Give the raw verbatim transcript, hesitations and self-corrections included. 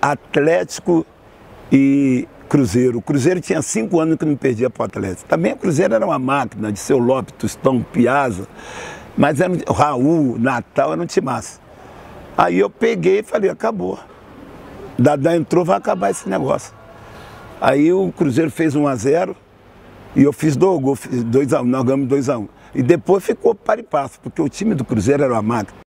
Atlético e Cruzeiro. O Cruzeiro tinha cinco anos que não perdia para o Atlético. Também o Cruzeiro era uma máquina de Seu Lopes, Tostão, Piazza, mas era um, Raul, Natal, era um timaço. Aí eu peguei e falei, acabou. Dadá entrou, vai acabar esse negócio. Aí o Cruzeiro fez um a zero e eu fiz dois gols, dois a um, nós ganhamos dois a um. E depois ficou par e passo, porque o time do Cruzeiro era uma máquina.